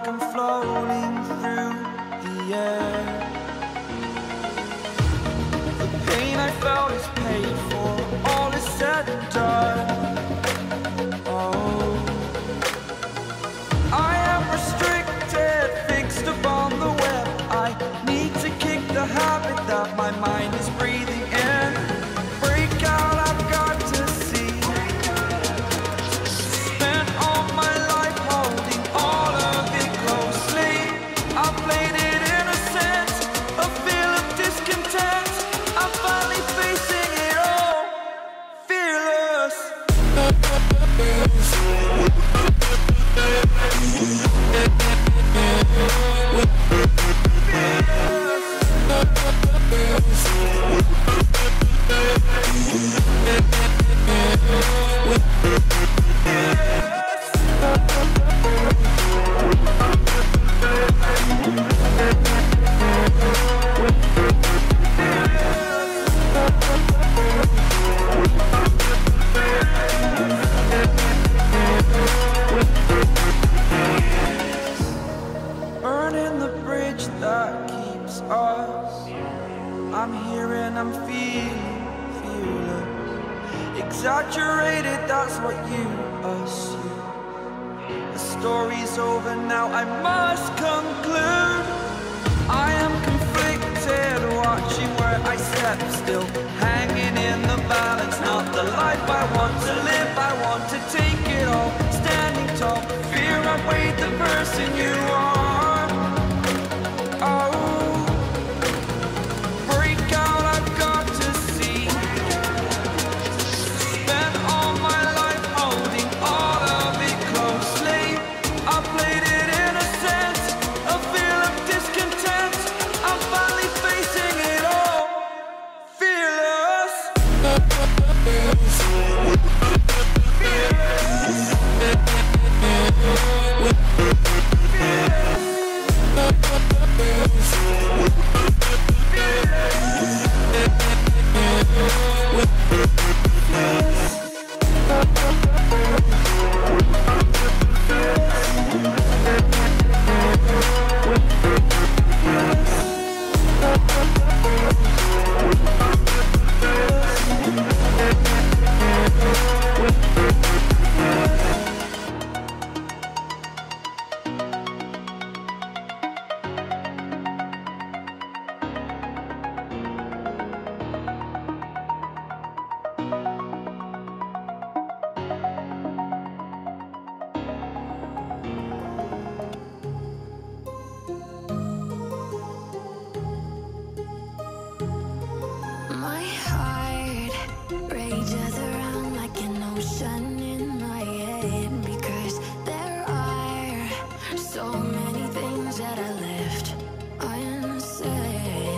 like I'm floating through the air. The pain I felt is paid for, all is said and done. Oh, I am restricted, fixed upon the web. I need to kick the habit that my mind is breathing in. Break out, I've got to see. Spent all my life holding all of it closely. I played it innocent, a feel of discontent. I'm finally facing it all, fearless. Burning the bridge that keeps us. I'm here and I'm feeling fearless. Exaggerated, that's what you assume. The story's over now, I must conclude. I am conflicted, watching where I step still, hanging in the balance. Not the life I want to live, I want to take it all. Standing tall, fear outweighed the person you are. Oh, break out, I've got to see. Spent all my life holding all of it closely. I played it innocent, a feel of discontent. I'm finally facing it all, fearless. My heart rages around like an ocean in my head, because there are so many things that I left unsaid.